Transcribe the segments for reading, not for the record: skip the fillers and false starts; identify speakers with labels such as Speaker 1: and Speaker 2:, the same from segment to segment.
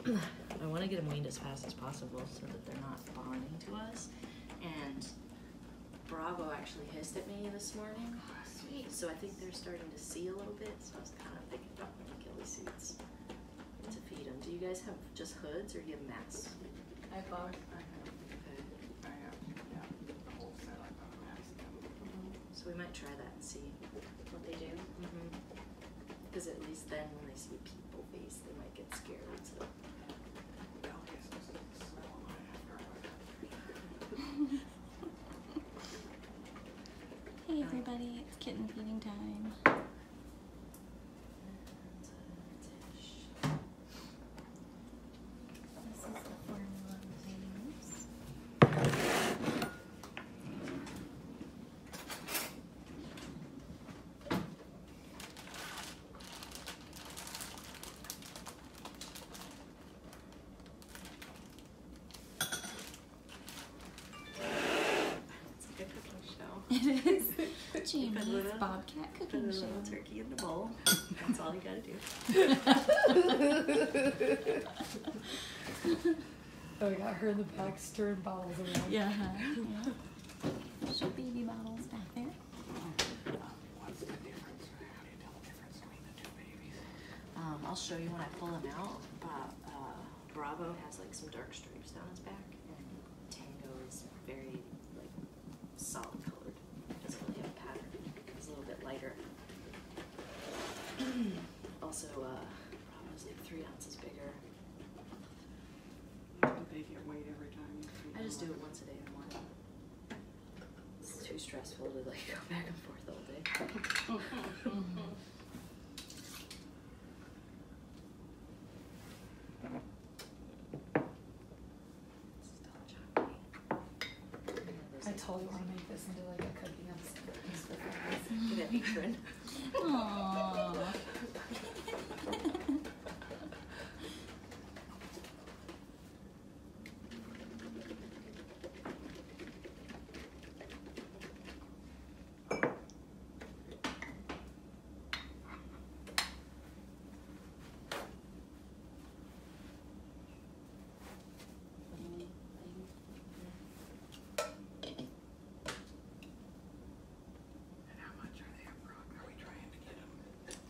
Speaker 1: I want to get them weaned as fast as possible so that they're not bonding to us. And Bravo actually hissed at me this morning.
Speaker 2: Oh, sweet.
Speaker 1: So I think they're starting to see a little bit. So I was kind of thinking about putting ghillie suits to feed them. Do you guys have just hoods or do you have masks?
Speaker 2: I have both.
Speaker 1: So we might try that and see
Speaker 2: What they do.
Speaker 1: Because at least then when they see people face, they might get scared. So.
Speaker 3: Hey everybody, it's kitten feeding time. This is the formula we use.
Speaker 1: It's like a cooking show.
Speaker 3: It is. Jamie's bobcat
Speaker 1: Put a
Speaker 3: cooking show.
Speaker 1: little turkey in the bowl. That's all you gotta do.
Speaker 4: Oh, we got her in the back stirring bottles around.
Speaker 3: Yeah. Show baby bottles back there.
Speaker 5: What's the difference? How do you tell the difference between the two babies?
Speaker 1: I'll show you when I pull him out. Bravo has like some dark stripes down his back, and Tango is very like solid colored. Doesn't really have a pattern. He's a little bit lighter. Also, Bravo's like 3 ounces bigger.
Speaker 5: Do they get weighed every time you feed
Speaker 1: I just do
Speaker 5: them?
Speaker 1: it once a day in the morning. It's too stressful to like go back and forth all day.
Speaker 4: I totally want to make this into like a cooking episode.
Speaker 1: Get an apron.
Speaker 3: Aww.
Speaker 5: And how much are they a frog? Are we trying to get them?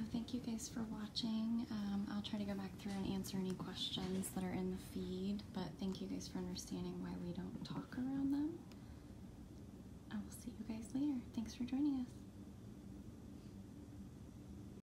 Speaker 3: thank you guys for watching. I'll try to go back through and answer any questions that are in the feed, but thank you guys for understanding why we don't talk around them. I will see you guys later. Thanks for joining us.